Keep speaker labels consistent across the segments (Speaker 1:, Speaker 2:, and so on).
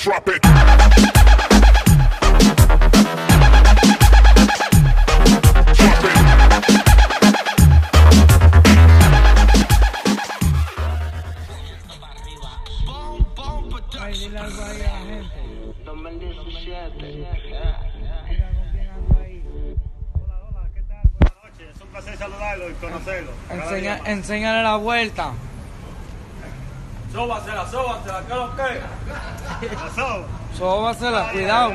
Speaker 1: Drop it.
Speaker 2: Ay, dile algo ahí a la gente.
Speaker 3: 2017.
Speaker 2: Mira con quién ando ahí.
Speaker 4: Hola, ¿qué tal? Buenas noches. Es un placer saludarlo y conocerlo.
Speaker 2: Enséñale la vuelta.
Speaker 4: Sóbasela, ¿qué es lo que? Pasó.
Speaker 2: Sóbasela, cuidado.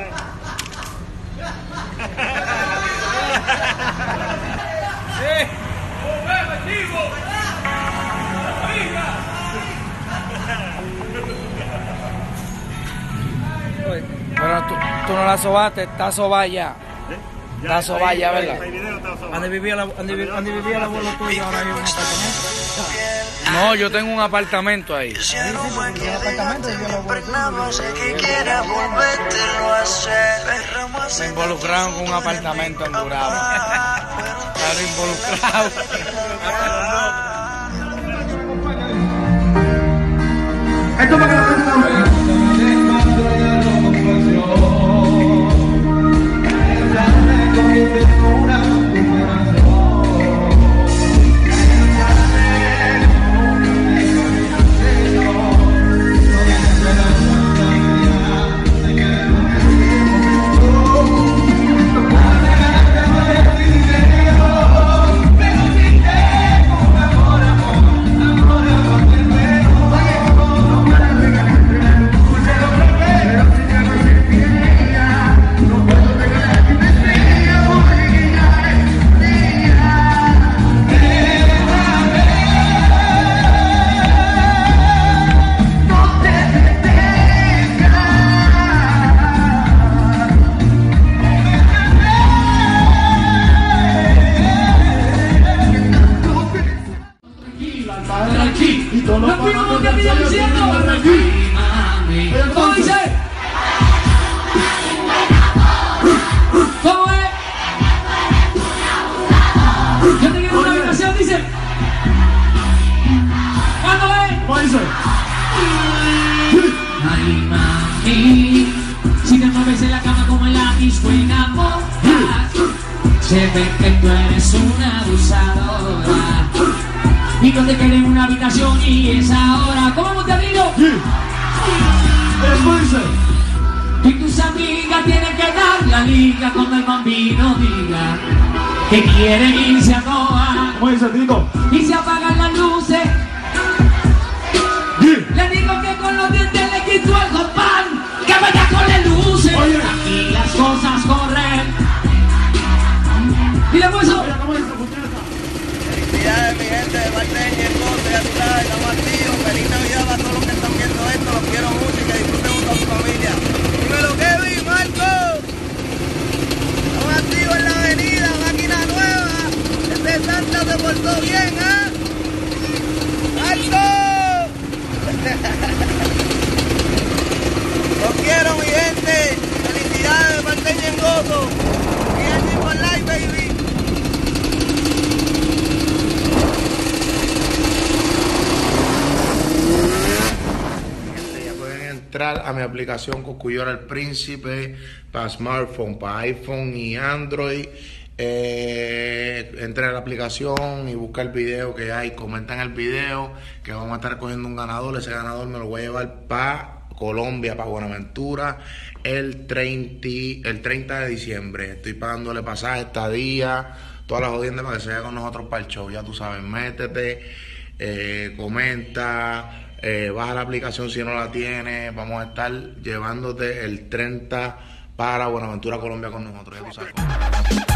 Speaker 2: Pero tú no la sobaste, está sobada ya. Está sobada ya, ¿verdad? ¿Dónde vivía el abuelo tuyo ahora hay un apartamento? No, yo tengo un apartamento ahí. Me involucraron con un apartamento en Gurabo. Claro, involucrado.
Speaker 5: Esto para que la gente lo vea.
Speaker 6: Ay, mami, si te mueves en la cama como en la disco enamorada, se ve que tú eres una abusadora y no te quedes en una habitación y es ahora. ¿Cómo te digo? Y tus amigas tienen que dar la liga cuando el bambino diga que quieren irse a Noa. Y se apagan las luces. Le digo que con los dientes le quito algo pan, que vaya con las luces. Aquí las cosas corren. Dile pues eso.
Speaker 3: Felicidades, mi gente de Barteña, el Conde, ya tú sabes, estamos activos. Feliz Navidad para todos los que están viendo esto. Los quiero mucho y que disfruten junto a su familia. Dímelo, Kevin, Marco. Estamos activos en la avenida, máquina nueva. Este Santa se portó bien, ¿ah? ¡Marco! Los quiero, mi gente. Felicidades, Barteña en gozo. Mi gente por live, baby.
Speaker 7: Ya pueden entrar a mi aplicación Cosculluela El Príncipe para smartphone, para iPhone y Android. Entren a la aplicación y busca el video que hay, comentan el video que vamos a estar recogiendo un ganador. Ese ganador me lo voy a llevar para Colombia, para Buenaventura el 30 de diciembre. Estoy pagándole pasaje, estadía, todas las jodiendas para que se vaya con nosotros para el show. Ya tú sabes, métete, comenta, baja la aplicación si no la tienes. Vamos a estar llevándote el 30 para Buenaventura, Colombia con nosotros. Ya tú sabes.